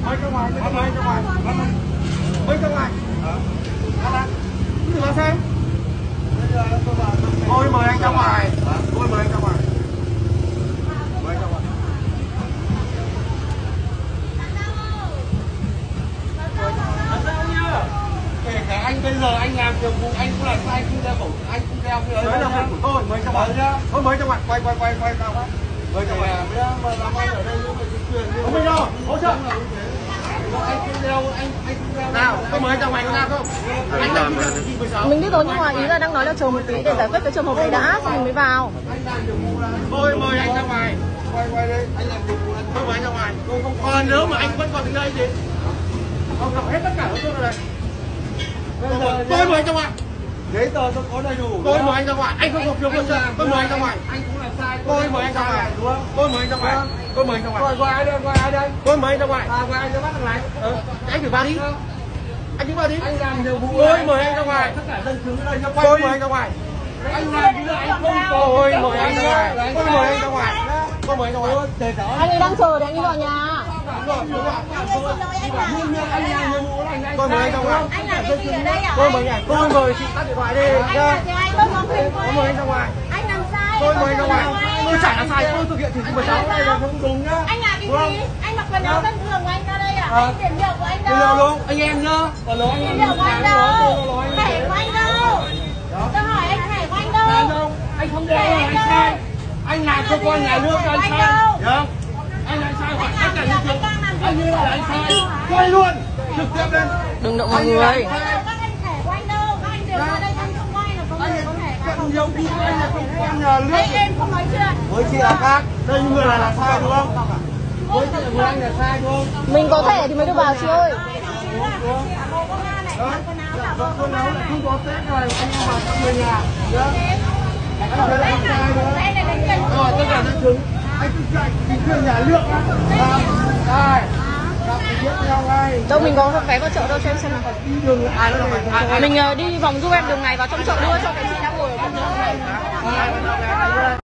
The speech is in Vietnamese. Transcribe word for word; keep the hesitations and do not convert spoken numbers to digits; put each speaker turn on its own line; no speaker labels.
Mời ra ngoài, mời ra ngoài. Mời ra ngoài. Đừng làm sao? Thôi mời anh ra ngoài. Thôi mời anh ra ngoài. Mời anh ra ngoài. Kể cả anh bây giờ anh làm nhiệm vụ anh cũng là sai, không đeo khẩu, anh cũng đeo cái đấy là việc của tôi. Mời ra ngoài nhá. Thôi mời ra ngoài, quay quay quay quay ra ngoài. Mời ra ngoài. Mà làm anh ở đây nhưng mà chính quyền không biết đâu. Hỗ trợ. Anh không đeo, anh anh không đeo. Nào, tôi mời ra ngoài có ra không? Anh làm
mình biết rồi, nhưng mà ý là đang nói là chờ một tí để giải quyết cái trường hợp này đã xong mình mới vào.
Thôi mời anh ra ngoài. Quay quay đây, anh làm nhiệm vụ. Tôi mời anh ra ngoài. Tôi không còn, nếu mà anh vẫn còn đến đây thì không gặp hết tất cả các tôi ở đây. Tôi mời anh ra ngoài. Giấy tờ tôi có đầy đủ. Tôi mời anh ra ngoài. Anh không có phiếu cơ. Tôi mời anh ra ngoài. Anh cũng làm sai. Tôi mời anh ra ngoài. Tôi mời anh ra ngoài. Tôi mời anh ra ngoài. Gọi gọi ai đây? Gọi ai đây? Tôi mời anh ra ngoài. À, gọi anh ra bắt thằng này. Ừ. Anh thử vào đi. Anh thử vào đi. Anh làm nhiệm vụ. Tôi mời anh ra ngoài. Tất cả dân chúng ở đây quay. Tôi mời anh ra ngoài. Anh làm như anh không có. Tôi mời anh ra ngoài. Tôi mời anh ra ngoài. Tôi mời anh ra ngoài.
Anh ấy đang chờ để anh đi vào nhà.
Tôi mời anh ra ngoài.
Anh làm cái gì ở đây à?
Tôi mời anh. Tôi mời chị tắt điện thoại đi.
Anh là gì anh? Tôi có quyền của
Tôi mời anh ra ngoài.
Anh làm sai.
Tôi mời anh ra ngoài. Tôi chả là sai, tôi thực hiện chỉ thị mười sáu này là không đúng nhá.
Anh làm cái gì? Anh mặc quần áo dân thường của anh ra đây à? Anh tiền hiệu của anh đâu?
Tiền hiệu luôn, anh em nhá. Còn nói
Tiền hiệu của anh đâu? Thẻ của anh đâu? Tôi hỏi anh thẻ của anh đâu?
Anh không đeo là anh sai. Anh làm cơ quan nhà nước anh sai. Được. Anh làm sai hỏi tất cả những chuyện. Anh như là anh sai. Quay luôn. Trực tiếp lên.
Đừng động mọi người.
Các anh thẻ của anh đâu? Các anh đều ra đây anh không quay là có người có thẻ cả không?
Nhiều khi anh là cơ quan nhà nước.
Anh em không nói chuyện.
Với chị là khác. Đây người này là sai đúng không? Với chị là người anh là sai đúng không?
Mình có thẻ thì mới được vào chị ơi.
Quần áo lại không có test rồi, anh em vào trong người nhà. Anh thấy là anh sai nữa. Rồi, tất cả dân chúng. Anh cứ chạy, chính quyền nhà nước á. Đây.
Đâu mình có vé vào chợ đâu cho em xem nào.
Đi đường ai nó phải.
Mình uh, đi vòng du em đường này vào trong chợ nữa cho cái chị đang ngồi ở bên đó.